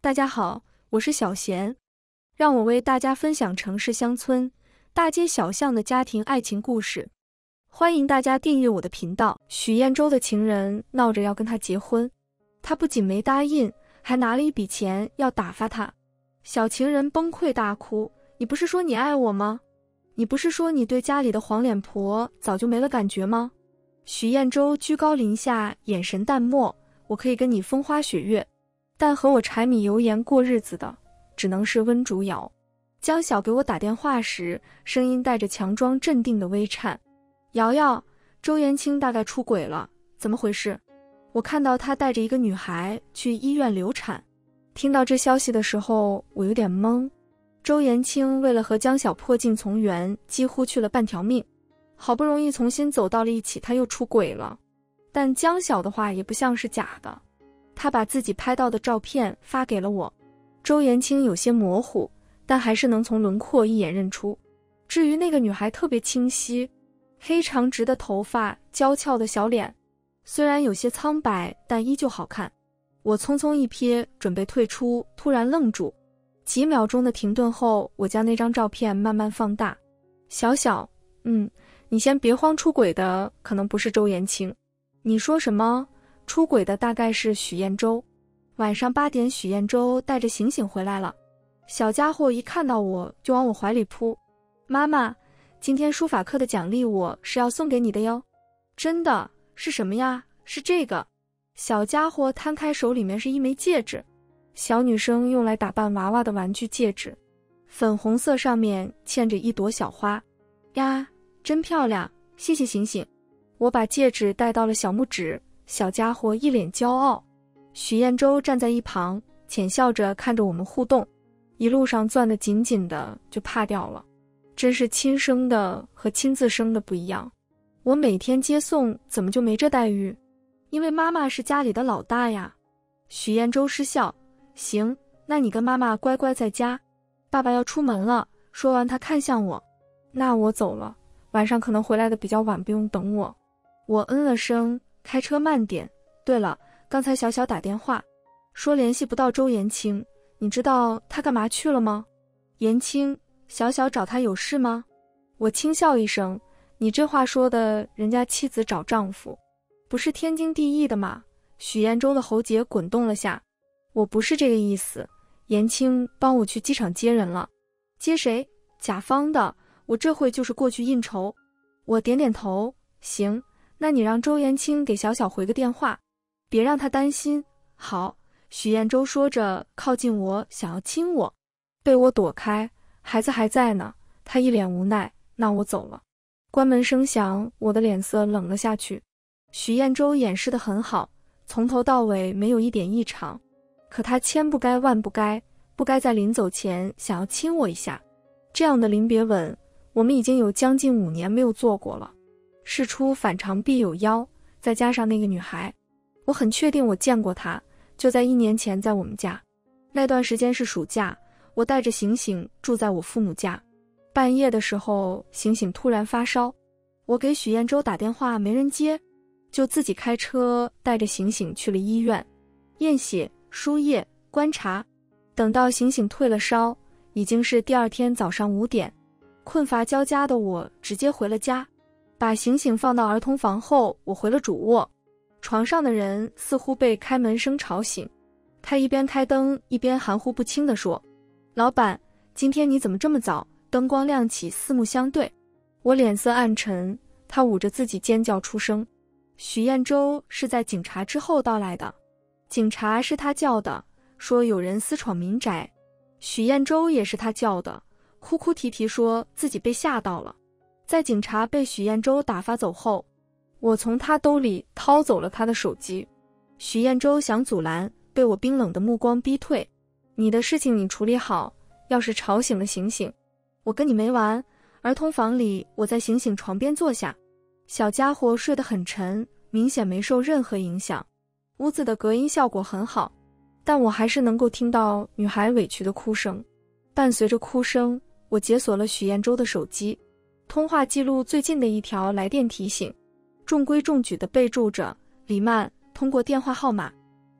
大家好，我是小贤，让我为大家分享城市乡村、大街小巷的家庭爱情故事。欢迎大家订阅我的频道。许彦洲的情人闹着要跟他结婚，他不仅没答应，还拿了一笔钱要打发他。小情人崩溃大哭：“你不是说你爱我吗？你不是说你对家里的黄脸婆早就没了感觉吗？”许彦洲居高临下，眼神淡漠：“我可以跟你风花雪月，但和我柴米油盐过日子的，只能是温竹瑶。”江晓给我打电话时，声音带着强装镇定的微颤：“瑶瑶，周延青大概出轨了，怎么回事？我看到他带着一个女孩去医院流产。”听到这消息的时候，我有点懵。周延青为了和江晓破镜重圆，几乎去了半条命，好不容易重新走到了一起，他又出轨了。但江晓的话也不像是假的，他把自己拍到的照片发给了我。周延青有些模糊，但还是能从轮廓一眼认出。至于那个女孩特别清晰，黑长直的头发，娇俏的小脸，虽然有些苍白，但依旧好看。我匆匆一瞥，准备退出，突然愣住。几秒钟的停顿后，我将那张照片慢慢放大。小小，你先别慌，出轨的可能不是周延青。你说什么？出轨的大概是许彦洲。晚上8点，许彦洲带着醒醒回来了。小家伙一看到我就往我怀里扑：“妈妈，今天书法课的奖励我是要送给你的哟。”“真的？是什么呀？”“是这个。”小家伙摊开手，里面是一枚戒指，小女生用来打扮娃娃的玩具戒指，粉红色，上面嵌着一朵小花。呀，真漂亮，谢谢醒醒。我把戒指戴到了小拇指，小家伙一脸骄傲。许彦洲站在一旁，浅笑着看着我们互动，一路上攥得紧紧的，就怕掉了。真是亲生的和亲自生的不一样。我每天接送，怎么就没这待遇？因为妈妈是家里的老大呀。许彦洲失笑：“行，那你跟妈妈乖乖在家，爸爸要出门了。”说完他看向我：“那我走了，晚上可能回来的比较晚，不用等我。”我嗯了声，开车慢点。对了，刚才小小打电话说联系不到周延青，你知道他干嘛去了吗？延青，小小找他有事吗？我轻笑一声：“你这话说的，人家妻子找丈夫不是天经地义的吗？”许彦洲的喉结滚动了下：“我不是这个意思，延青帮我去机场接人了。”“接谁？”“甲方的，我这会就是过去应酬。”我点点头：“行，那你让周延青给小小回个电话，别让他担心。”“好。”许彦洲说着靠近我，想要亲我，被我躲开。“孩子还在呢。”他一脸无奈：“那我走了。”关门声响，我的脸色冷了下去。许彦洲掩饰得很好，从头到尾没有一点异常，可他千不该万不该，不该在临走前想要亲我一下。这样的临别吻，我们已经有将近5年没有做过了。事出反常必有妖，再加上那个女孩，我很确定我见过她，就在1年前，在我们家。那段时间是暑假，我带着醒醒住在我父母家。半夜的时候，醒醒突然发烧，我给许彦洲打电话没人接，就自己开车带着醒醒去了医院，验血、输液、观察。等到醒醒退了烧，已经是第2天早上5点。困乏交加的我直接回了家，把醒醒放到儿童房后，我回了主卧。床上的人似乎被开门声吵醒，他一边开灯一边含糊不清地说：“老板，今天你怎么这么早？”灯光亮起，四目相对，我脸色暗沉，他捂着自己尖叫出声。许彦洲是在警察之后到来的，警察是他叫的，说有人私闯民宅。许彦洲也是他叫的，哭哭啼啼说自己被吓到了。在警察被许彦洲打发走后，我从他兜里掏走了他的手机。许彦洲想阻拦，被我冰冷的目光逼退：“你的事情你处理好，要是吵醒了醒醒，我跟你没完。”儿童房里，我在醒醒床边坐下，小家伙睡得很沉，明显没受任何影响。屋子的隔音效果很好，但我还是能够听到女孩委屈的哭声。伴随着哭声，我解锁了许彦洲的手机，通话记录最近的一条来电提醒，中规中矩地备注着：“李曼通过电话号码。”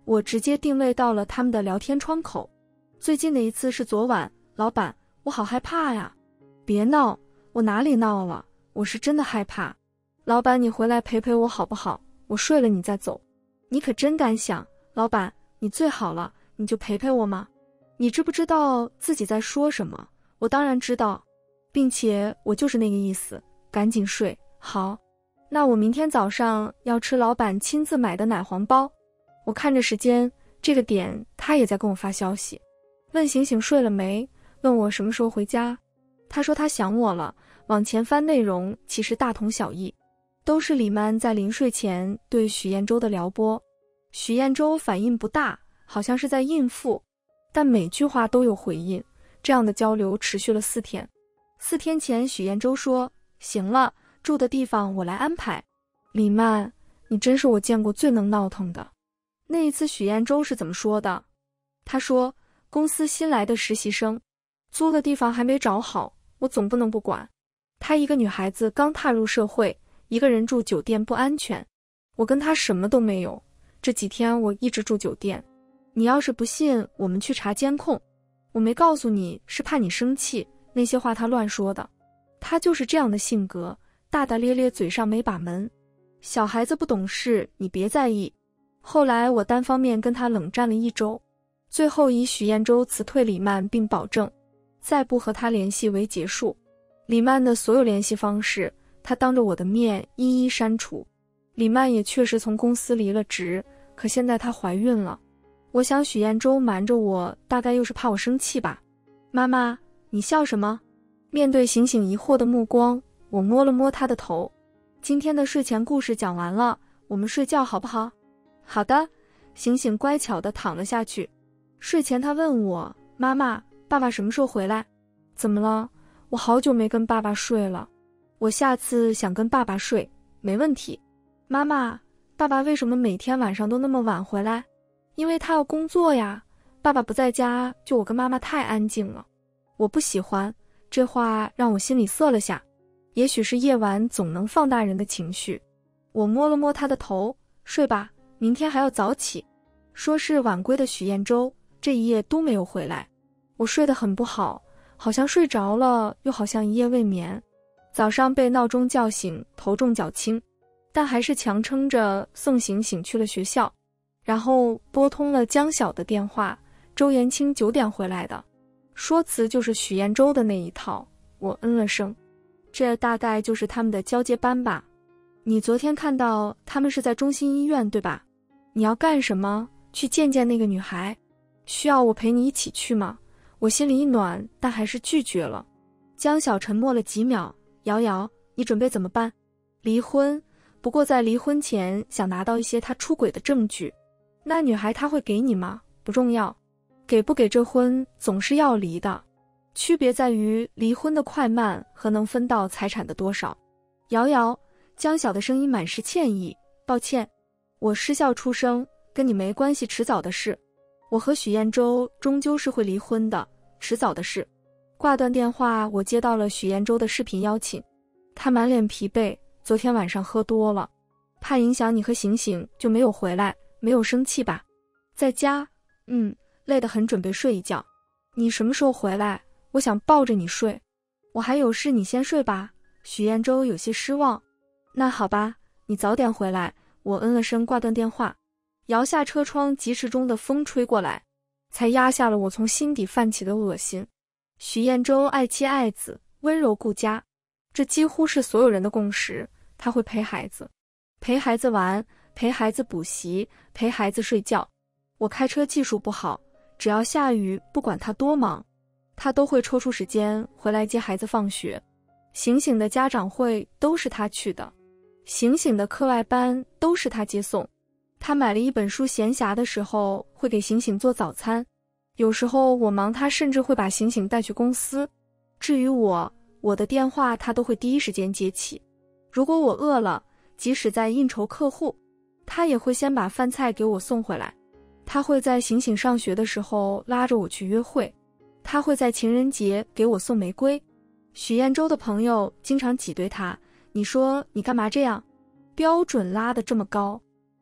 我直接定位到了他们的聊天窗口。最近的一次是昨晚，老板，我好害怕呀。别闹，我哪里闹了？我是真的害怕。老板，你回来陪陪我好不好？我睡了你再走。你可真敢想，老板，你最好了，你就陪陪我吗？你知不知道自己在说什么？我当然知道，并且我就是那个意思，赶紧睡。好，那我明天早上要吃老板亲自买的奶黄包。我看着时间，这个点他也在跟我发消息，问醒醒睡了没，问我什么时候回家。他说他想我了，往前翻内容其实大同小异，都是李曼在临睡前对许彦周的撩拨。许彦周反应不大，好像是在应付，但每句话都有回应。这样的交流持续了4天。4天前许彦周说，行了，住的地方我来安排。李曼，你真是我见过最能闹腾的。那一次许彦周是怎么说的？他说，公司新来的实习生，租的地方还没找好，我总不能不管。她一个女孩子刚踏入社会，一个人住酒店不安全。我跟她什么都没有，这几天我一直住酒店。你要是不信，我们去查监控。我没告诉你是怕你生气，那些话她乱说的。她就是这样的性格，大大咧咧，嘴上没把门。小孩子不懂事，你别在意。后来我单方面跟她冷战了1周，最后以许彦周辞退李曼并保证再不和她联系为结束。李曼的所有联系方式，她当着我的面一一删除。李曼也确实从公司离了职，可现在她怀孕了。我想许彦周瞒着我，大概又是怕我生气吧。妈妈，你笑什么？面对醒醒疑惑的目光，我摸了摸她的头。今天的睡前故事讲完了，我们睡觉好不好？好的。醒醒乖巧地躺了下去。睡前她问我，妈妈，爸爸什么时候回来？怎么了？我好久没跟爸爸睡了。我下次想跟爸爸睡，没问题。妈妈，爸爸为什么每天晚上都那么晚回来？因为他要工作呀。爸爸不在家，就我跟妈妈太安静了。我不喜欢，这话让我心里涩了下。也许是夜晚总能放大人的情绪。我摸了摸他的头，睡吧，明天还要早起。说是晚归的许彦周，这一夜都没有回来。我睡得很不好，好像睡着了，又好像一夜未眠。早上被闹钟叫醒，头重脚轻，但还是强撑着送醒醒去了学校。然后拨通了江晓的电话，周延清9点回来的，说辞就是许彦周的那一套。我嗯了声，这大概就是他们的交接班吧。你昨天看到他们是在中心医院对吧？你要干什么？去见见那个女孩？需要我陪你一起去吗？我心里一暖，但还是拒绝了。江晓沉默了几秒，瑶瑶，你准备怎么办？离婚，不过在离婚前想拿到一些他出轨的证据。那女孩她会给你吗？不重要，给不给这婚总是要离的，区别在于离婚的快慢和能分到财产的多少。瑶瑶，江晓的声音满是歉意，抱歉，我失笑出声，跟你没关系，迟早的事。我和许彦周终究是会离婚的，迟早的事。挂断电话，我接到了许彦周的视频邀请，他满脸疲惫，昨天晚上喝多了，怕影响你和醒醒就没有回来。没有生气吧？在家，累得很，准备睡一觉。你什么时候回来？我想抱着你睡。我还有事，你先睡吧。许彦周有些失望。那好吧，你早点回来。我嗯了声，挂断电话。摇下车窗，疾驰中的风吹过来，才压下了我从心底泛起的恶心。许彦周爱妻爱子，温柔顾家，这几乎是所有人的共识。他会陪孩子，陪孩子玩，陪孩子补习，陪孩子睡觉。我开车技术不好，只要下雨，不管他多忙，他都会抽出时间回来接孩子放学。醒醒的家长会都是他去的，醒醒的课外班都是他接送。他买了一本书，闲暇的时候会给醒醒做早餐。有时候我忙，他甚至会把醒醒带去公司。至于我的电话他都会第一时间接起。如果我饿了，即使在应酬客户，他也会先把饭菜给我送回来。他会在醒醒上学的时候拉着我去约会。他会在情人节给我送玫瑰。许彦周的朋友经常挤兑他，你说你干嘛这样？标准拉得这么高。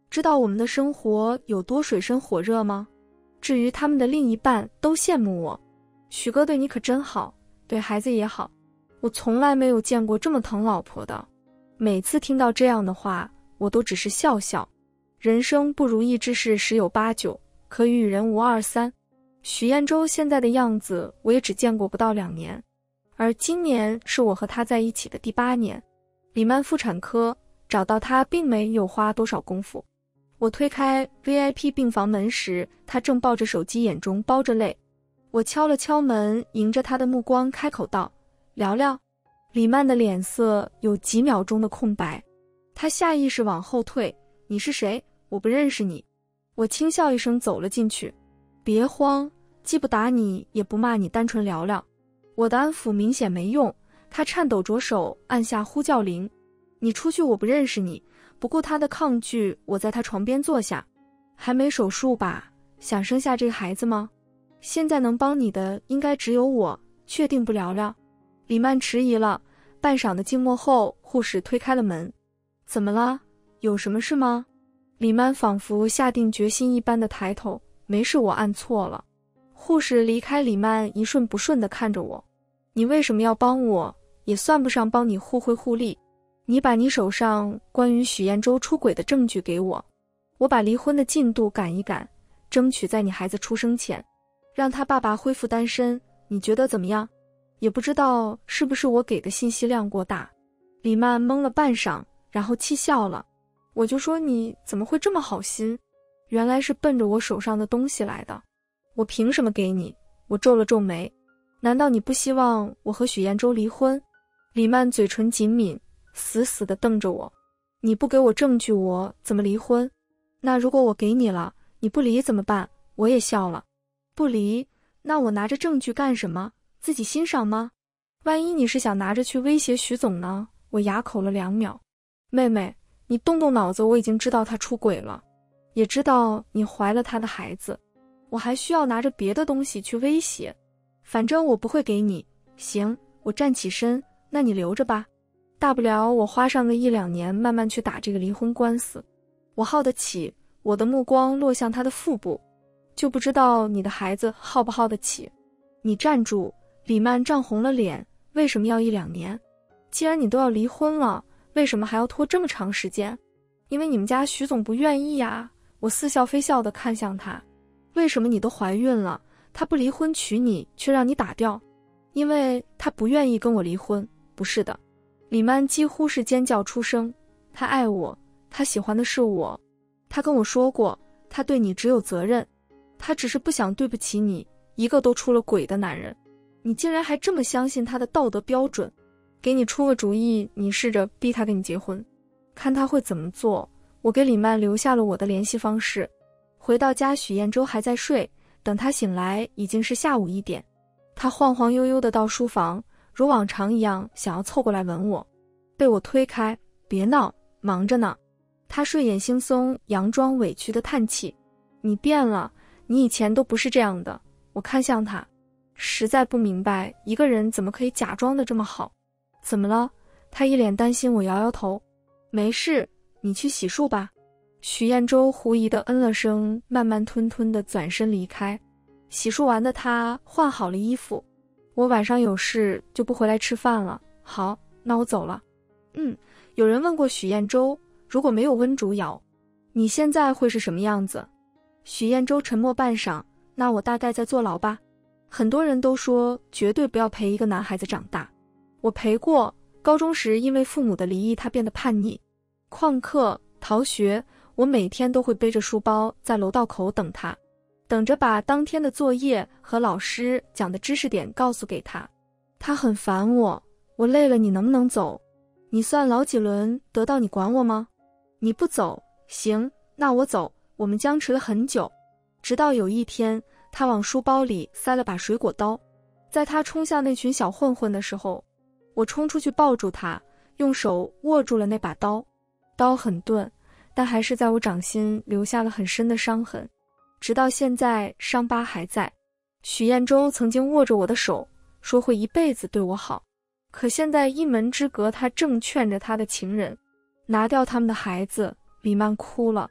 知道我们的生活有多水深火热吗？至于他们的另一半都羡慕我。许哥对你可真好，对孩子也好，我从来没有见过这么疼老婆的。每次听到这样的话，我都只是笑笑。人生不如意之事十有八九，可与人无二三。许彦洲现在的样子，我也只见过不到2年，而今年是我和他在一起的第8年。李曼妇产科找到他并没有花多少功夫。我推开 VIP 病房门时，他正抱着手机，眼中包着泪。我敲了敲门，迎着他的目光开口道：聊聊。李曼的脸色有几秒钟的空白，他下意识往后退。你是谁？我不认识你。我轻笑一声走了进去。别慌，既不打你也不骂你，单纯聊聊。我的安抚明显没用，他颤抖着手按下呼叫铃。你出去，我不认识你。不顾他的抗拒，我在他床边坐下。还没手术吧？想生下这个孩子吗？现在能帮你的应该只有我，确定不聊聊？李曼迟疑了，半晌的静默后，护士推开了门。怎么了？有什么事吗？李曼仿佛下定决心一般的抬头。没事，我按错了。护士离开李曼，一瞬不顺地看着我。你为什么要帮我？也算不上帮你互惠互利。你把你手上关于许彦洲出轨的证据给我，我把离婚的进度赶一赶，争取在你孩子出生前让他爸爸恢复单身，你觉得怎么样？也不知道是不是我给的信息量过大。李曼懵了半晌，然后气笑了。我就说你怎么会这么好心，原来是奔着我手上的东西来的。我凭什么给你？我皱了皱眉。难道你不希望我和许彦洲离婚？李曼嘴唇紧抿，死死地瞪着我。你不给我证据，我怎么离婚？那如果我给你了，你不离怎么办？我也笑了。不离？那我拿着证据干什么？自己欣赏吗？万一你是想拿着去威胁许总呢？我哑口了2秒。妹妹，你动动脑子，我已经知道他出轨了，也知道你怀了他的孩子，我还需要拿着别的东西去威胁？反正我不会给你。行，我站起身，那你留着吧。大不了我花上个1-2年慢慢去打这个离婚官司。我耗得起。我的目光落向他的腹部。就不知道你的孩子耗不耗得起。你站住。李曼涨红了脸。为什么要1-2年？既然你都要离婚了，为什么还要拖这么长时间？因为你们家许总不愿意呀。我似笑非笑地看向他。为什么你都怀孕了，他不离婚娶你，却让你打掉？因为他不愿意跟我离婚。不是的。李曼几乎是尖叫出声。他爱我，他喜欢的是我。他跟我说过，他对你只有责任，他只是不想对不起你，一个都出了轨的男人。你竟然还这么相信他的道德标准。给你出个主意，你试着逼他跟你结婚，看他会怎么做。我给李曼留下了我的联系方式。回到家，许彦洲还在睡，等他醒来已经是下午1点。他晃晃悠悠地到书房，如往常一样想要凑过来吻我，被我推开。别闹，忙着呢。他睡眼惺忪，佯装委屈的叹气。你变了，你以前都不是这样的。我看向他，实在不明白一个人怎么可以假装的这么好。怎么了？他一脸担心。我摇摇头。没事，你去洗漱吧。许彦洲狐疑地嗯了声，慢慢吞吞地转身离开。洗漱完的他换好了衣服。我晚上有事就不回来吃饭了。好，那我走了。有人问过许彦洲，如果没有温主咬，你现在会是什么样子？许彦洲沉默半晌。那我大概在坐牢吧。很多人都说绝对不要陪一个男孩子长大。我陪过，高中时因为父母的离异，他变得叛逆，旷课逃学。我每天都会背着书包在楼道口等他，等着把当天的作业和老师讲的知识点告诉给他。他很烦我。我累了，你能不能走？你算老几轮得到你管我吗？你不走。行，那我走。我们僵持了很久，直到有一天，他往书包里塞了把水果刀。在他冲向那群小混混的时候，我冲出去抱住他，用手握住了那把刀。刀很钝，但还是在我掌心留下了很深的伤痕，直到现在伤疤还在。许彦洲曾经握着我的手，说会一辈子对我好，可现在一门之隔，他正劝着他的情人拿掉他们的孩子。李曼哭了。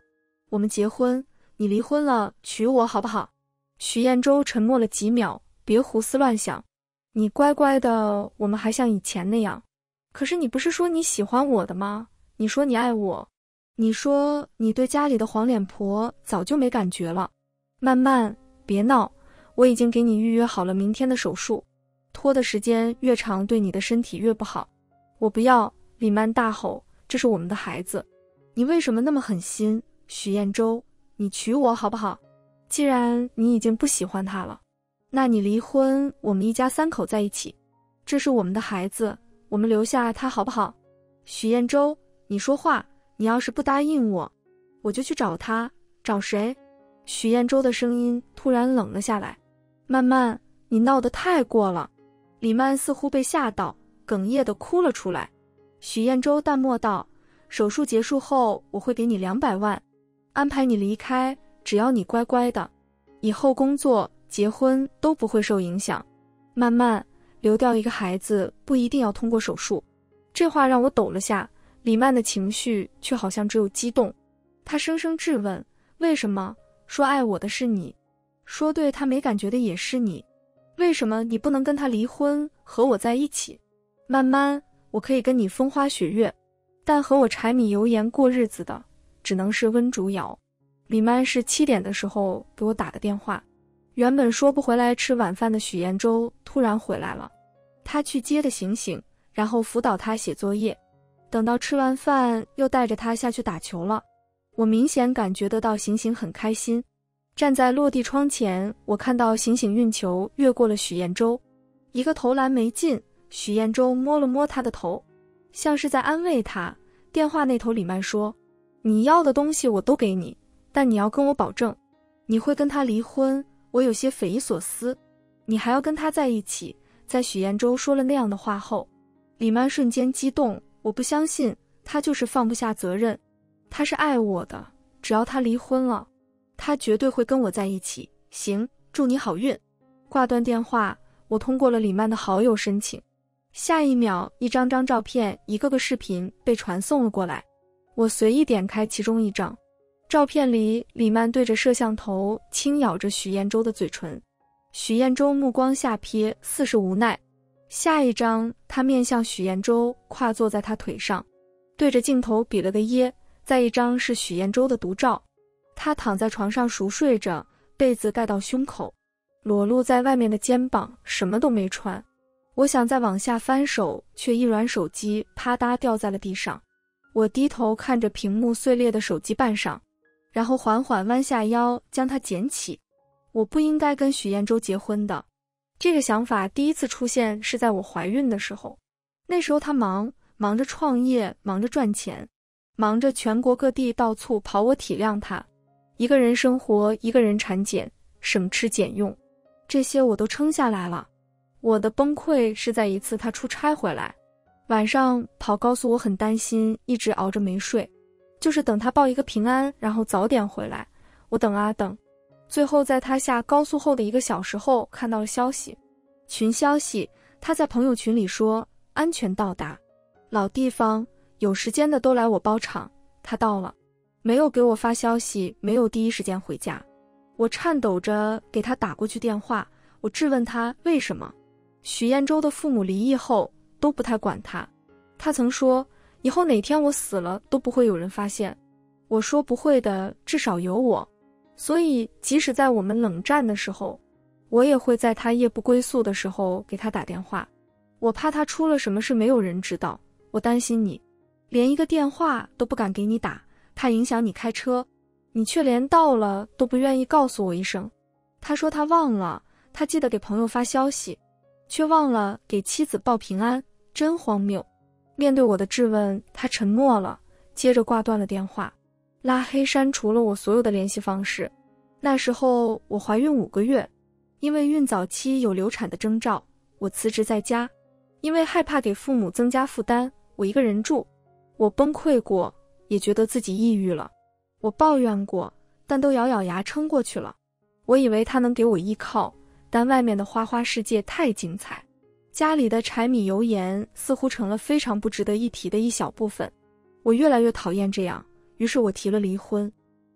我们结婚，你离婚了，娶我好不好？许彦洲沉默了几秒，别胡思乱想。你乖乖的，我们还像以前那样。可是你不是说你喜欢我的吗？你说你爱我，你说你对家里的黄脸婆早就没感觉了。曼曼，别闹，我已经给你预约好了明天的手术，拖的时间越长对你的身体越不好。我不要，李曼大吼，这是我们的孩子。你为什么那么狠心？许彦洲，你娶我好不好？既然你已经不喜欢他了，那你离婚，我们一家3口在一起。这是我们的孩子，我们留下他好不好？许彦洲，你说话，你要是不答应我，我就去找他。找谁？许彦洲的声音突然冷了下来。曼曼，你闹得太过了。李曼似乎被吓到，哽咽地哭了出来。许彦洲淡漠道，手术结束后我会给你200万，安排你离开，只要你乖乖的，以后工作结婚都不会受影响。曼曼，流掉一个孩子不一定要通过手术。这话让我抖了下，李曼的情绪却好像只有激动。她声声质问，为什么？说爱我的是你，说对他没感觉的也是你，为什么你不能跟他离婚，和我在一起？曼曼，我可以跟你风花雪月，但和我柴米油盐过日子的，只能是温竹瑶。李曼是7点的时候给我打的电话，原本说不回来吃晚饭的许彦洲突然回来了，他去接的醒醒，然后辅导他写作业，等到吃完饭又带着他下去打球了。我明显感觉得到醒醒很开心。站在落地窗前，我看到醒醒运球越过了许彦洲，一个投篮没进，许彦洲摸了摸他的头，像是在安慰他。电话那头李曼说，你要的东西我都给你，但你要跟我保证，你会跟他离婚。我有些匪夷所思，你还要跟他在一起。在许彦洲说了那样的话后，李曼瞬间激动，我不相信，他就是放不下责任，他是爱我的，只要他离婚了，他绝对会跟我在一起。行，祝你好运。挂断电话，我通过了李曼的好友申请。下一秒，一张张照片，一个个视频被传送了过来。我随意点开其中一张，照片里李曼对着摄像头轻咬着许彦洲的嘴唇，许彦洲目光下瞥，似是无奈。下一张，他面向许彦洲，跨坐在他腿上，对着镜头比了个耶。再一张是许彦洲的独照，他躺在床上熟睡着，被子盖到胸口，裸露在外面的肩膀什么都没穿。我想再往下翻手，却一软，手机啪嗒掉在了地上。我低头看着屏幕碎裂的手机半晌，然后缓缓弯下腰将它捡起。我不应该跟许彦洲结婚的。这个想法第一次出现是在我怀孕的时候，那时候他忙着创业，忙着赚钱，忙着全国各地到处跑，我体谅他，一个人生活，一个人产检，省吃俭用，这些我都撑下来了。我的崩溃是在一次他出差回来，晚上跑高速，我很担心，一直熬着没睡，就是等他报一个平安，然后早点回来。我等啊等，最后在他下高速后的1个小时后看到了消息，群消息，他在朋友群里说安全到达，老地方，有时间的都来我包场。他到了，没有给我发消息，没有第一时间回家。我颤抖着给他打过去电话，我质问他为什么。许彦洲的父母离异后都不太管他，他曾说以后哪天我死了都不会有人发现。我说不会的，至少有我。所以即使在我们冷战的时候，我也会在他夜不归宿的时候给他打电话。我怕他出了什么事没有人知道，我担心你，连一个电话都不敢给你打，怕影响你开车，你却连到了都不愿意告诉我一声。他说他忘了，他记得给朋友发消息，却忘了给妻子报平安，真荒谬。面对我的质问，他沉默了，接着挂断了电话，拉黑删除了我所有的联系方式。那时候我怀孕5个月，因为孕早期有流产的征兆，我辞职在家，因为害怕给父母增加负担，我一个人住。我崩溃过，也觉得自己抑郁了，我抱怨过，但都咬咬牙撑过去了。我以为他能给我依靠，但外面的花花世界太精彩，家里的柴米油盐似乎成了非常不值得一提的一小部分。我越来越讨厌这样，于是我提了离婚。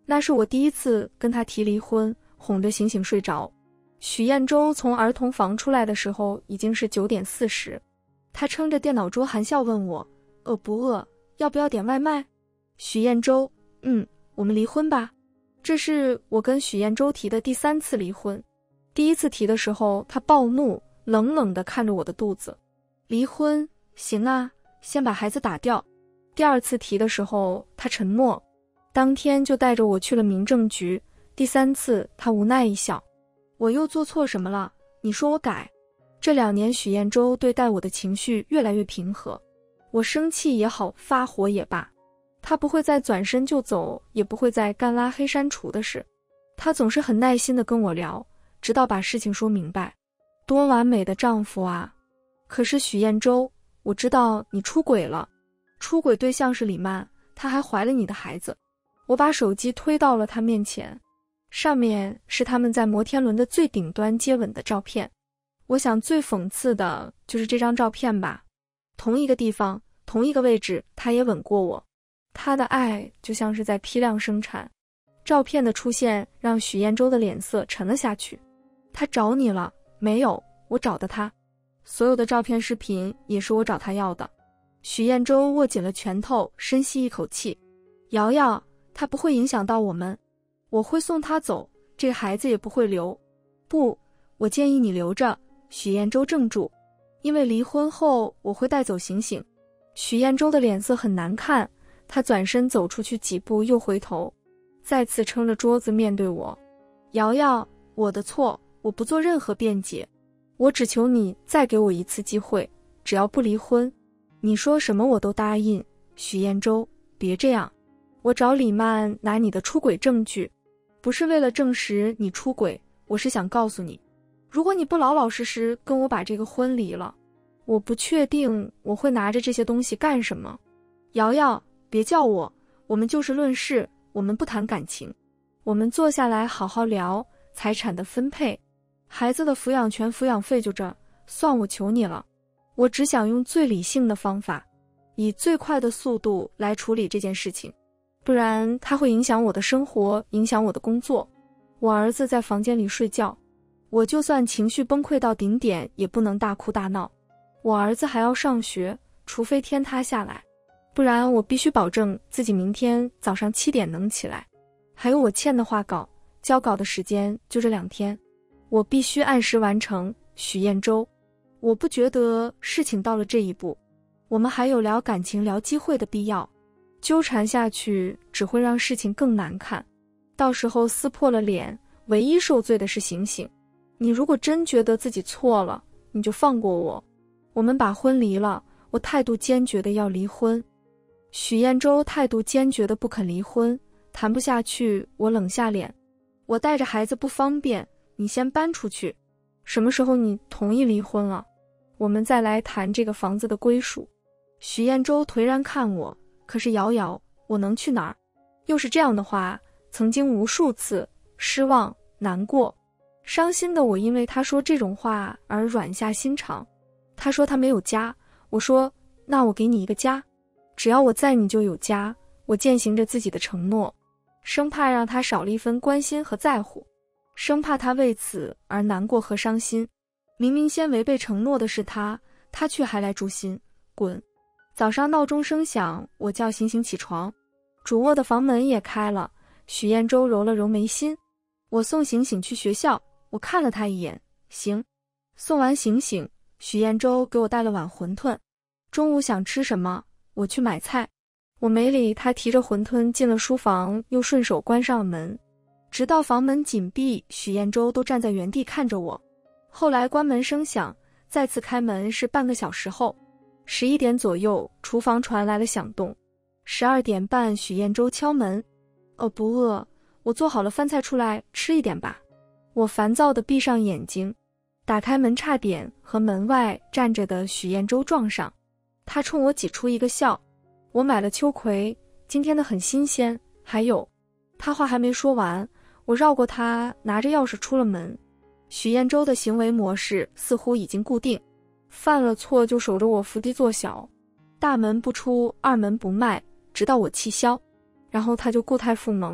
那是我第一次跟他提离婚，哄着醒醒睡着。许彦洲从儿童房出来的时候已经是9点40，他撑着电脑桌含笑问我，饿不饿？要不要点外卖？许彦洲，我们离婚吧。这是我跟许彦洲提的第3次离婚。第一次提的时候，他暴怒，冷冷地看着我的肚子。离婚？行啊，先把孩子打掉。第2次提的时候，他沉默，当天就带着我去了民政局。第3次，他无奈一笑。我又做错什么了？你说我改。这2年许彦洲对待我的情绪越来越平和，我生气也好，发火也罢，他不会再转身就走，也不会再干拉黑删除的事。他总是很耐心地跟我聊，直到把事情说明白。多完美的丈夫啊！可是许彦洲，我知道你出轨了，出轨对象是李曼，她还怀了你的孩子。我把手机推到了他面前，上面是他们在摩天轮的最顶端接吻的照片。我想最讽刺的就是这张照片吧，同一个地方，同一个位置，他也吻过我。他的爱就像是在批量生产。照片的出现让许彦洲的脸色沉了下去。他找你了？没有，我找的他。所有的照片视频也是我找他要的。许彦洲握紧了拳头，深吸一口气。瑶瑶，他不会影响到我们，我会送他走，这个孩子也不会留。不，我建议你留着。许彦洲怔住，因为离婚后我会带走醒醒。许彦洲的脸色很难看，他转身走出去几步，又回头，再次撑着桌子面对我。瑶瑶，我的错，我不做任何辩解，我只求你再给我一次机会，只要不离婚，你说什么我都答应。许彦洲，别这样，我找李曼拿你的出轨证据，不是为了证实你出轨，我是想告诉你，如果你不老老实实跟我把这个婚离了，我不确定我会拿着这些东西干什么。瑶瑶，别叫我，我们就事论事，我们不谈感情，我们坐下来好好聊财产的分配，孩子的抚养权、抚养费就这，算我求你了。我只想用最理性的方法，以最快的速度来处理这件事情，不然它会影响我的生活，影响我的工作。我儿子在房间里睡觉，我就算情绪崩溃到顶点，也不能大哭大闹。我儿子还要上学，除非天塌下来，不然我必须保证自己明天早上7点能起来。还有我欠的画稿，交稿的时间就这2天，我必须按时完成。许彦洲，我不觉得事情到了这一步，我们还有聊感情、聊机会的必要，纠缠下去只会让事情更难看，到时候撕破了脸，唯一受罪的是醒醒。你如果真觉得自己错了，你就放过我，我们把婚离了，我态度坚决的要离婚。许彦洲态度坚决的不肯离婚，谈不下去，我冷下脸，我带着孩子不方便，你先搬出去。什么时候你同意离婚了，我们再来谈这个房子的归属。许彦洲颓然看我，可是瑶瑶，我能去哪儿？又是这样的话，曾经无数次失望、难过、伤心的我，因为他说这种话而软下心肠。他说他没有家，我说那我给你一个家，只要我在你就有家。我践行着自己的承诺，生怕让他少了一分关心和在乎，生怕他为此而难过和伤心。明明先违背承诺的是他，他却还来诛心，滚！早上闹钟声响，我叫醒醒起床，主卧的房门也开了。许彦洲揉了揉眉心，我送醒醒去学校，我看了他一眼，行。送完醒醒，许彦洲给我带了碗馄饨。中午想吃什么，我去买菜。我没理他，提着馄饨进了书房，又顺手关上了门。直到房门紧闭，许彦洲都站在原地看着我。后来关门声响，再次开门是半个小时后。11点左右，厨房传来了响动。12点半，许彦洲敲门。不饿，我做好了饭菜出来吃一点吧。我烦躁地闭上眼睛，打开门差点和门外站着的许彦洲撞上。他冲我挤出一个笑。我买了秋葵，今天的很新鲜。还有，他话还没说完，我绕过他，拿着钥匙出了门。许彦洲的行为模式似乎已经固定，犯了错就守着我伏低做小，大门不出，二门不迈，直到我气消。然后他就固态复萌，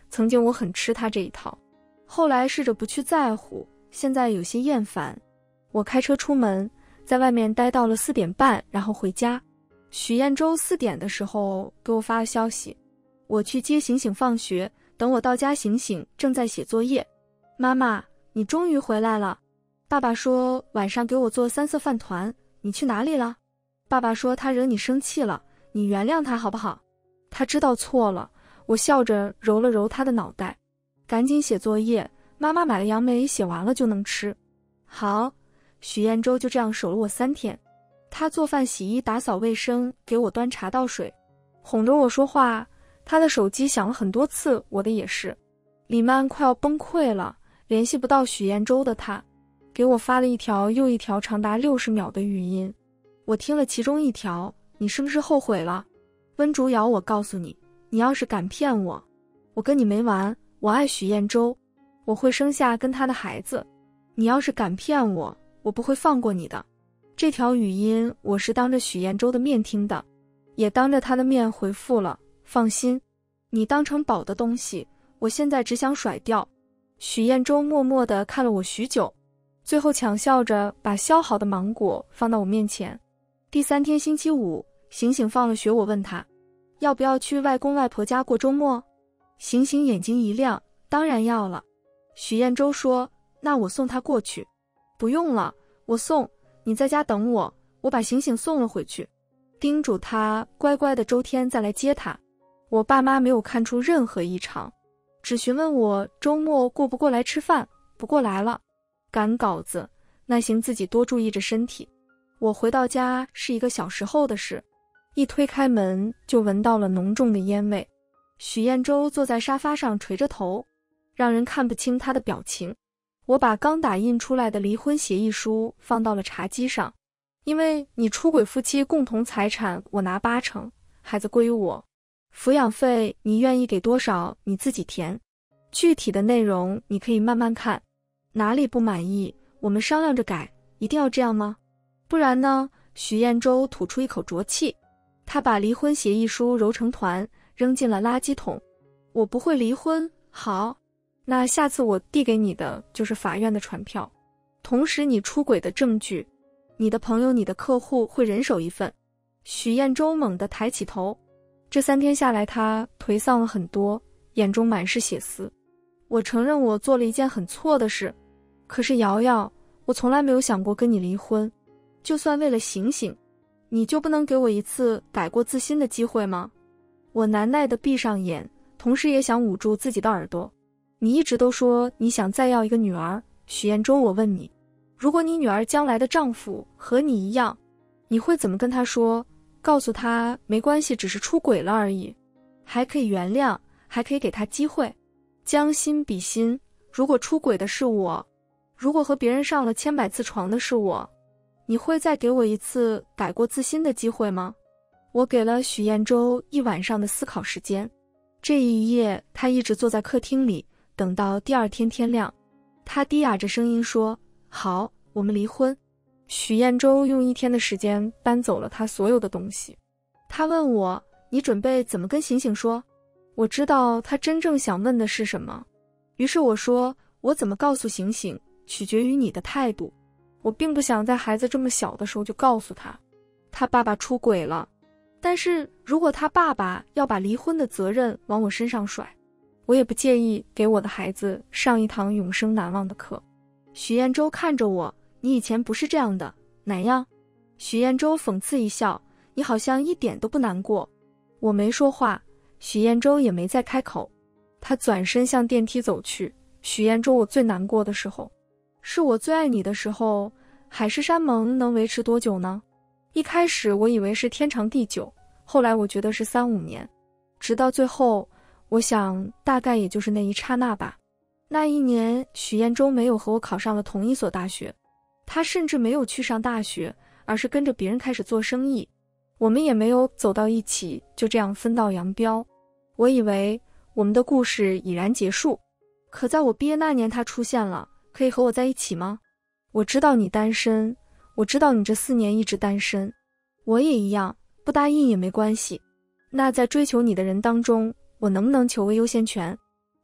曾经我很吃他这一套，后来试着不去在乎，现在有些厌烦。我开车出门，在外面待到了4点半，然后回家。许彦周4点的时候给我发了消息，我去接醒醒放学，等我到家，醒醒正在写作业。妈妈，你终于回来了。爸爸说晚上给我做3色饭团，你去哪里了？爸爸说他惹你生气了，你原谅他好不好？他知道错了。我笑着揉了揉他的脑袋，赶紧写作业，妈妈买了杨梅，写完了就能吃。好，许彦周就这样守了我3天。他做饭、洗衣、打扫卫生，给我端茶倒水，哄着我说话。他的手机响了很多次，我的也是。李曼快要崩溃了，联系不到许彦周的他，给我发了一条又一条长达60秒的语音。我听了其中一条，你是不是后悔了？温竹瑶，我告诉你，你要是敢骗我，我跟你没完。我爱许彦周，我会生下跟他的孩子。你要是敢骗我，我不会放过你的。这条语音我是当着许彦周的面听的，也当着他的面回复了。放心，你当成宝的东西，我现在只想甩掉。许彦周默默地看了我许久，最后强笑着把削好的芒果放到我面前。第3天星期五，醒醒放了学，我问他要不要去外公外婆家过周末。醒醒眼睛一亮，当然要了。许彦周说，那我送他过去。不用了，我送，你在家等我，我把醒醒送了回去，叮嘱他乖乖的周天再来接他。我爸妈没有看出任何异常，只询问我周末过不过来吃饭。不过来了。赶稿子，那行自己多注意着身体。我回到家是1个小时后的事，一推开门就闻到了浓重的烟味。许彦周坐在沙发上垂着头，让人看不清他的表情。我把刚打印出来的离婚协议书放到了茶几上，因为你出轨夫妻共同财产我拿80%，孩子归我，抚养费你愿意给多少你自己填，具体的内容你可以慢慢看，哪里不满意我们商量着改，一定要这样吗？不然呢？许彦周吐出一口浊气，他把离婚协议书揉成团扔进了垃圾桶。我不会离婚，好，那下次我递给你的就是法院的传票，同时你出轨的证据，你的朋友你的客户会人手1份。许彦周猛地抬起头，这3天下来他颓丧了很多，眼中满是血丝。我承认我做了一件很错的事，可是瑶瑶，我从来没有想过跟你离婚，就算为了醒醒，你就不能给我一次改过自新的机会吗？我难耐地闭上眼，同时也想捂住自己的耳朵。你一直都说你想再要一个女儿，许彦周，我问你，如果你女儿将来的丈夫和你一样，你会怎么跟她说？告诉她没关系，只是出轨了而已，还可以原谅，还可以给她机会。将心比心，如果出轨的是我，如果和别人上了千百次床的是我，你会再给我一次改过自新的机会吗？我给了许彦周1晚上的思考时间。这一夜他一直坐在客厅里，等到第2天天亮，他低哑着声音说，好，我们离婚。许彦周用1天的时间搬走了他所有的东西。他问我，你准备怎么跟醒醒说？我知道他真正想问的是什么，于是我说，我怎么告诉醒醒取决于你的态度。我并不想在孩子这么小的时候就告诉他，他爸爸出轨了，但是如果他爸爸要把离婚的责任往我身上甩，我也不介意给我的孩子上一堂永生难忘的课。许彦周看着我，你以前不是这样的，哪样？许彦周讽刺一笑，你好像一点都不难过。我没说话，许彦周也没再开口。他转身向电梯走去。许彦周，我最难过的时候，是我最爱你的时候。海誓山盟能维持多久呢？一开始我以为是天长地久，后来我觉得是3-5年，直到最后，我想大概也就是那一刹那吧。那一年，许彦周没有和我考上了同一所大学，他甚至没有去上大学，而是跟着别人开始做生意。我们也没有走到一起，就这样分道扬镳。我以为我们的故事已然结束，可在我毕业那年他出现了，可以和我在一起吗？我知道你单身，我知道你这4年一直单身，我也一样，不答应也没关系。那在追求你的人当中，我能不能求个优先权？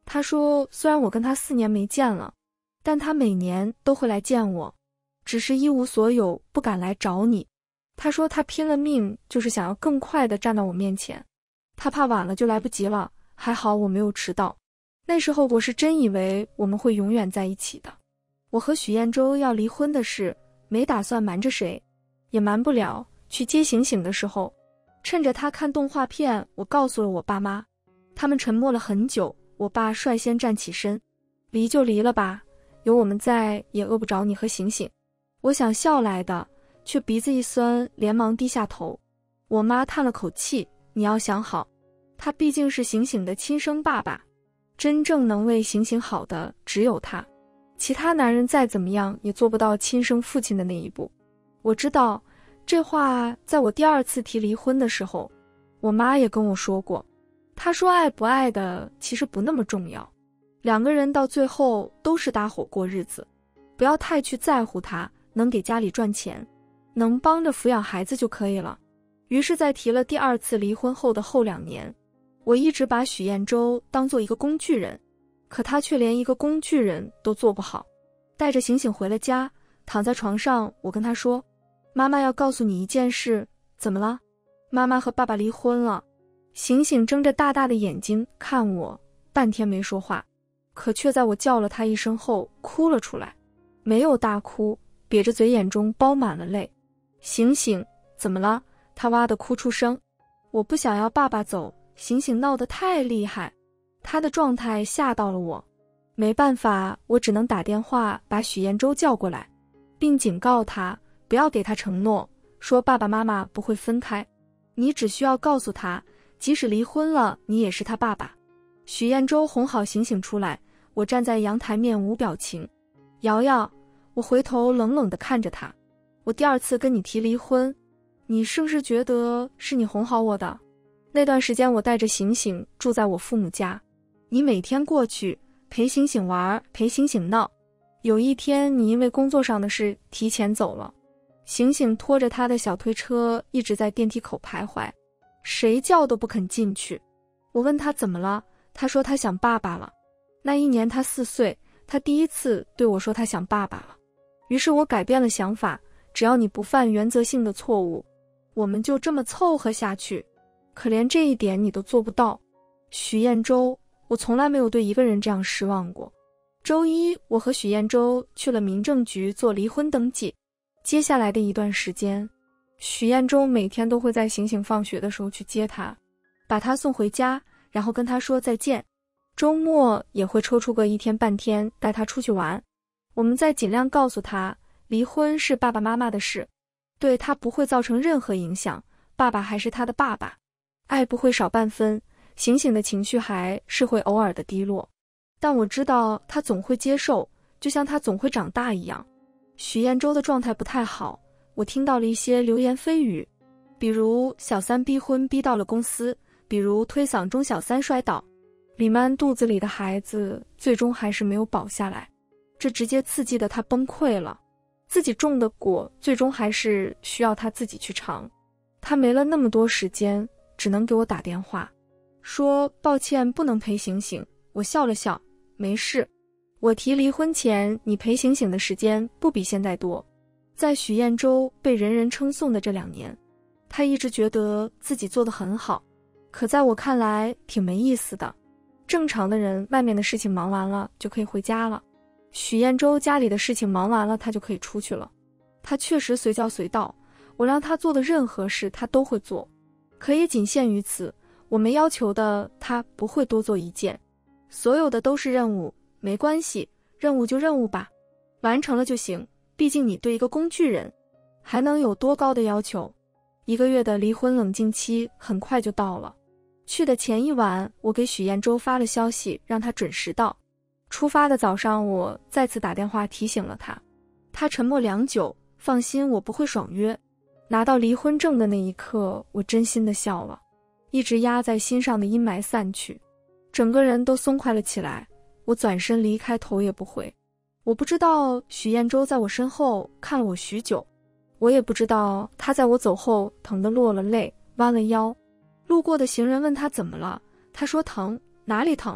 他说虽然我跟他4年没见了，但他每年都会来见我，只是一无所有，不敢来找你。他说他拼了命就是想要更快地站到我面前，他怕晚了就来不及了，还好我没有迟到。那时候我是真以为我们会永远在一起的。我和许彦洲要离婚的事，没打算瞒着谁，也瞒不了。去接醒醒的时候，趁着他看动画片，我告诉了我爸妈。他们沉默了很久，我爸率先站起身，离就离了吧，有我们在也饿不着你和醒醒。我想笑来的，却鼻子一酸，连忙低下头。我妈叹了口气，你要想好，他毕竟是醒醒的亲生爸爸，真正能为醒醒好的只有他，其他男人再怎么样也做不到亲生父亲的那一步。我知道这话在我第2次提离婚的时候，我妈也跟我说过。她说爱不爱的其实不那么重要，2个人到最后都是搭伙过日子，不要太去在乎他，能给家里赚钱，能帮着抚养孩子就可以了。于是在提了第2次离婚后的后2年，我一直把许彦洲当做一个工具人，可他却连一个工具人都做不好。带着醒醒回了家，躺在床上，我跟他说，妈妈要告诉你一件事。怎么了？妈妈和爸爸离婚了。醒醒睁着大大的眼睛看我，半天没说话，可却在我叫了他一声后哭了出来。没有大哭，瘪着嘴，眼中包满了泪。醒醒，怎么了？他哇地哭出声。我不想要爸爸走，醒醒闹得太厉害，他的状态吓到了我。没办法，我只能打电话把许彦洲叫过来，并警告他不要给他承诺，说爸爸妈妈不会分开，你只需要告诉他，即使离婚了，你也是他爸爸。许彦洲哄好醒醒出来，我站在阳台面无表情。瑶瑶，我回头冷冷地看着他，我第2次跟你提离婚，你是不是觉得是你哄好我的？那段时间我带着醒醒住在我父母家，你每天过去陪醒醒玩，陪醒醒闹。有一天你因为工作上的事提前走了，醒醒拖着他的小推车一直在电梯口徘徊，谁叫都不肯进去。我问他怎么了，他说他想爸爸了。那一年他4岁，他第1次对我说他想爸爸了。于是我改变了想法，只要你不犯原则性的错误，我们就这么凑合下去。可连这一点你都做不到。许彦洲，我从来没有对一个人这样失望过。周一，我和许彦洲去了民政局做离婚登记。接下来的一段时间，许彦洲每天都会在醒醒放学的时候去接他，把他送回家，然后跟他说再见。周末也会抽出个1天半天带他出去玩。我们在尽量告诉他，离婚是爸爸妈妈的事，对他不会造成任何影响，爸爸还是他的爸爸，爱不会少半分。醒醒的情绪还是会偶尔的低落，但我知道他总会接受，就像他总会长大一样。许彦洲的状态不太好，我听到了一些流言蜚语，比如小三逼婚逼到了公司，比如推搡中小三摔倒，李曼肚子里的孩子最终还是没有保下来，这直接刺激的他崩溃了。自己种的果最终还是需要他自己去尝。他没了那么多时间，只能给我打电话说抱歉不能陪醒醒。我笑了笑，没事，我提离婚前你陪醒醒的时间不比现在多。在许彦洲被人人称颂的这2年，他一直觉得自己做得很好，可在我看来挺没意思的。正常的人外面的事情忙完了就可以回家了，许彦洲家里的事情忙完了他就可以出去了。他确实随叫随到，我让他做的任何事他都会做，可也仅限于此。我没要求的他不会多做一件，所有的都是任务，没关系，任务就任务吧，完成了就行，毕竟你对一个工具人还能有多高的要求。1个月的离婚冷静期很快就到了。去的前一晚，我给许彦洲发了消息，让他准时到。出发的早上，我再次打电话提醒了他，他沉默良久，放心，我不会爽约。拿到离婚证的那一刻，我真心的笑了，一直压在心上的阴霾散去，整个人都松快了起来。我转身离开，头也不回。我不知道许彦洲在我身后看了我许久，我也不知道他在我走后疼得落了泪，弯了腰。路过的行人问他怎么了，他说疼，哪里疼？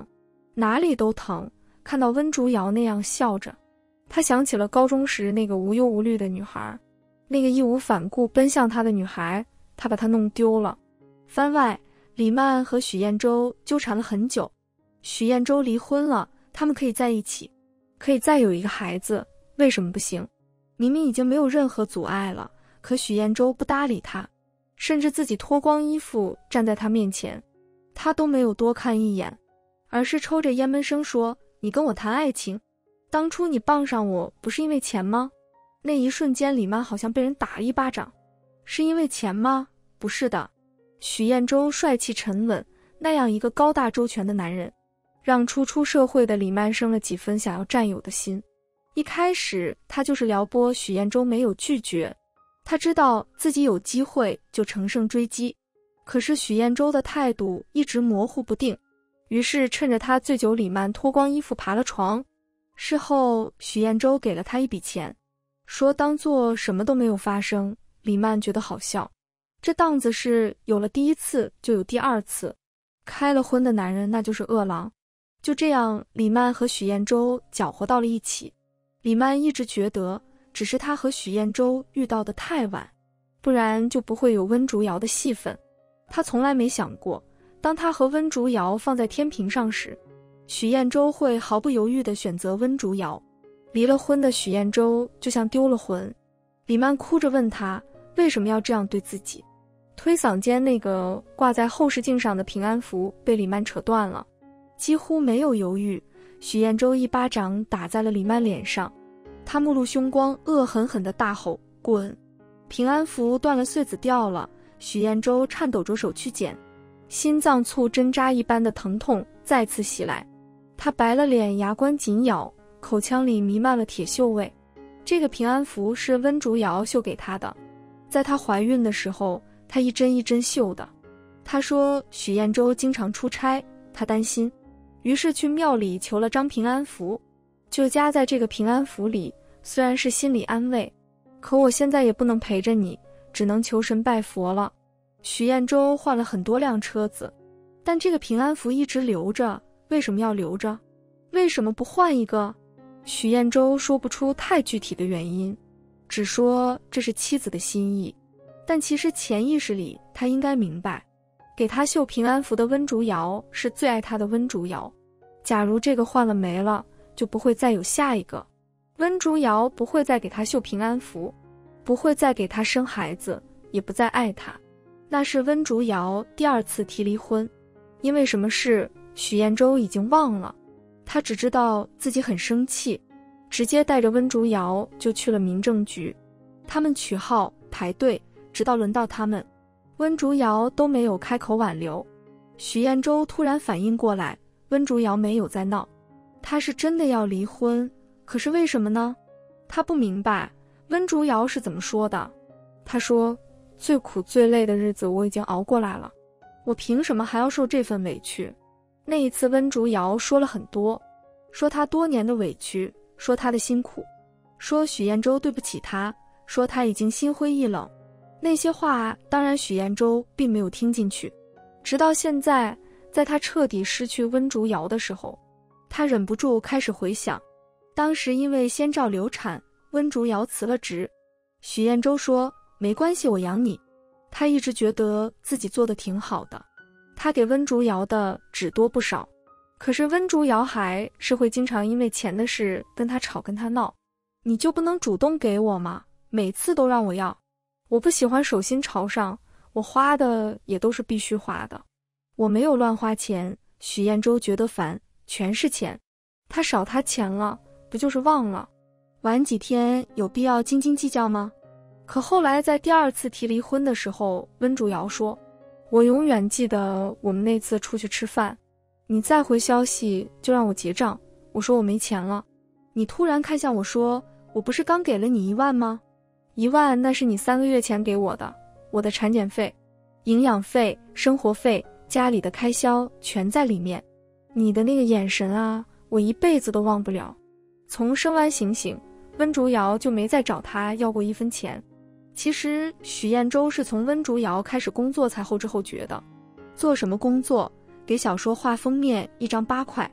哪里都疼。看到温竹瑶那样笑着，他想起了高中时那个无忧无虑的女孩，那个义无反顾奔向他的女孩，他把她弄丢了。番外，李曼和许彦洲纠缠了很久，许彦洲离婚了，他们可以在一起，可以再有一个孩子，为什么不行？明明已经没有任何阻碍了，可许彦洲不搭理他，甚至自己脱光衣服站在他面前，他都没有多看一眼，而是抽着烟闷声说：“你跟我谈爱情，当初你傍上我不是因为钱吗？”那一瞬间，李曼好像被人打了一巴掌。是因为钱吗？不是的。许彦洲帅气沉稳，那样一个高大周全的男人，让初出社会的李曼生了几分想要占有的心。一开始他就是撩拨许彦洲，没有拒绝，他知道自己有机会就乘胜追击，可是许彦洲的态度一直模糊不定，于是趁着他醉酒，李曼脱光衣服爬了床。事后许彦洲给了他一笔钱，说当作什么都没有发生。李曼觉得好笑，这档子是有了第一次就有第二次，开了荤的男人那就是恶狼。就这样，李曼和许彦洲搅和到了一起。李曼一直觉得只是他和许彦洲遇到的太晚，不然就不会有温竹瑶的戏份。他从来没想过，当他和温竹瑶放在天平上时，许彦洲会毫不犹豫地选择温竹瑶。离了婚的许彦洲就像丢了魂。李曼哭着问他为什么要这样对自己。推搡间那个挂在后视镜上的平安符被李曼扯断了，几乎没有犹豫，许彦洲一巴掌打在了李曼脸上，他目露凶光，恶狠狠地大吼：“滚！”平安符断了，穗子掉了，许彦洲颤抖着手去捡，心脏簇针扎一般的疼痛再次袭来，他白了脸，牙关紧咬，口腔里弥漫了铁锈味。这个平安符是温竹瑶绣给他的，在她怀孕的时候，她一针一针绣的。她说许彦洲经常出差，她担心，于是去庙里求了张平安符，就夹在这个平安符里。虽然是心理安慰，可我现在也不能陪着你，只能求神拜佛了。许彦洲换了很多辆车子，但这个平安符一直留着。为什么要留着？为什么不换一个？许彦洲说不出太具体的原因，只说这是妻子的心意。但其实潜意识里他应该明白，给他绣平安符的温竹瑶是最爱他的温竹瑶。假如这个换了没了，就不会再有下一个。温竹瑶不会再给他绣平安符，不会再给他生孩子，也不再爱他。那是温竹瑶第二次提离婚，因为什么事许彦洲已经忘了，他只知道自己很生气，直接带着温竹瑶就去了民政局。他们取号排队，直到轮到他们，温竹瑶都没有开口挽留。许彦洲突然反应过来，温竹瑶没有在闹，他是真的要离婚，可是为什么呢？他不明白温竹瑶是怎么说的。他说，最苦最累的日子我已经熬过来了，我凭什么还要受这份委屈？那一次温竹瑶说了很多，说他多年的委屈，说他的辛苦，说许彦洲对不起他，说他已经心灰意冷。那些话当然许彦洲并没有听进去，直到现在，在他彻底失去温竹瑶的时候，他忍不住开始回想，当时因为先兆流产，温竹瑶辞了职，许彦洲说没关系，我养你。他一直觉得自己做得挺好的，他给温竹瑶的只多不少，可是温竹瑶还是会经常因为钱的事跟他吵跟他闹。你就不能主动给我吗？每次都让我要，我不喜欢手心朝上，我花的也都是必须花的，我没有乱花钱。许彦洲觉得烦，全是钱，他少他钱了，不就是忘了？晚几天有必要斤斤计较吗？可后来在第二次提离婚的时候，温竹瑶说，我永远记得我们那次出去吃饭，你再回消息就让我结账，我说我没钱了，你突然看向我说，我不是刚给了你1万吗？1万那是你3个月前给我的，我的产检费、营养费、生活费、家里的开销全在里面，你的那个眼神啊，我一辈子都忘不了。从生完醒醒，温竹瑶就没再找他要过1分钱。其实许彦洲是从温竹瑶开始工作才后知后觉的。做什么工作？给小说画封面，1张8块。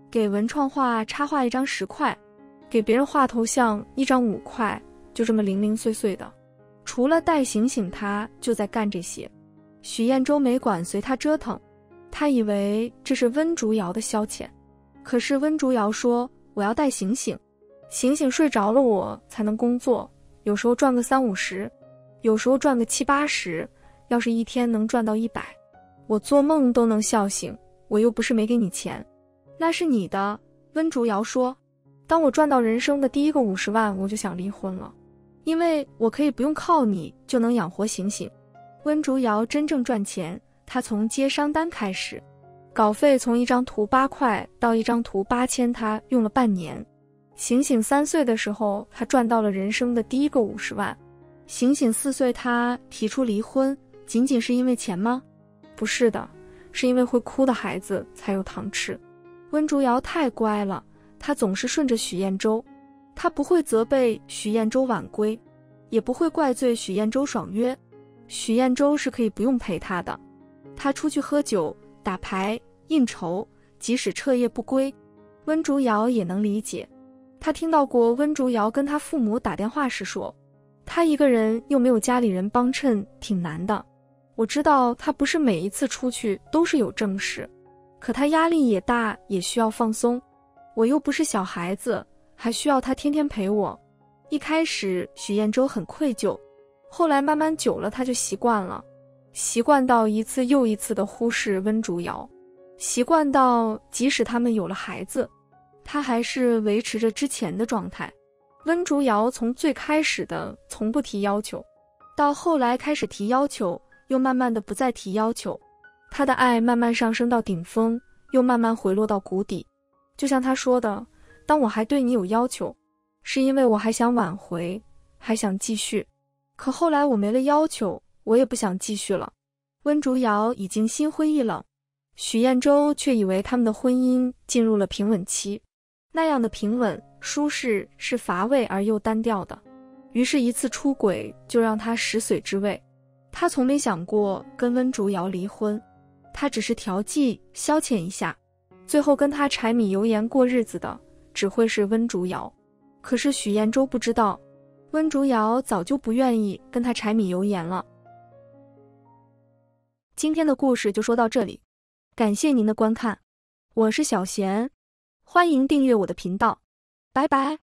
给文创画插画1张10块，给别人画头像1张5块，就这么零零碎碎的。除了带醒醒他，就在干这些。许彦周没管随他折腾，他以为这是温竹瑶的消遣。可是温竹瑶说，我要带醒醒，醒醒睡着了我才能工作，有时候赚个30-50，有时候赚个70-80，要是一天能赚到100，我做梦都能笑醒，我又不是没给你钱。那是你的，温竹瑶说，当我赚到人生的第一个50万，我就想离婚了，因为我可以不用靠你就能养活醒醒。温竹瑶真正赚钱，他从接商单开始，稿费从1张图8块到1张图8000，他用了半年。醒醒3岁的时候，他赚到了人生的第一个50万。醒醒4岁，他提出离婚，仅仅是因为钱吗？不是的，是因为会哭的孩子才有糖吃。温竹瑶太乖了，她总是顺着许彦周，她不会责备许彦周晚归，也不会怪罪许彦周爽约。许彦周是可以不用陪她的，她出去喝酒、打牌、应酬，即使彻夜不归，温竹瑶也能理解。她听到过温竹瑶跟她父母打电话时说，她一个人又没有家里人帮衬，挺难的。我知道她不是每一次出去都是有正事，可她压力也大，也需要放松。我又不是小孩子，还需要她天天陪我。一开始许彦周很愧疚，后来慢慢久了他就习惯了，习惯到一次又一次的忽视温竹瑶，习惯到即使他们有了孩子，他还是维持着之前的状态。温竹瑶从最开始的从不提要求，到后来开始提要求，又慢慢的不再提要求，他的爱慢慢上升到顶峰，又慢慢回落到谷底。就像他说的，当我还对你有要求，是因为我还想挽回，还想继续。可后来我没了要求，我也不想继续了。温竹瑶已经心灰意冷，许彦周却以为他们的婚姻进入了平稳期，那样的平稳舒适是乏味而又单调的。于是一次出轨就让他食髓知味。他从没想过跟温竹瑶离婚，他只是调剂消遣一下，最后跟他柴米油盐过日子的只会是温竹瑶。可是许彦周不知道，温竹瑶早就不愿意跟他柴米油盐了。今天的故事就说到这里，感谢您的观看，我是小贤，欢迎订阅我的频道，拜拜。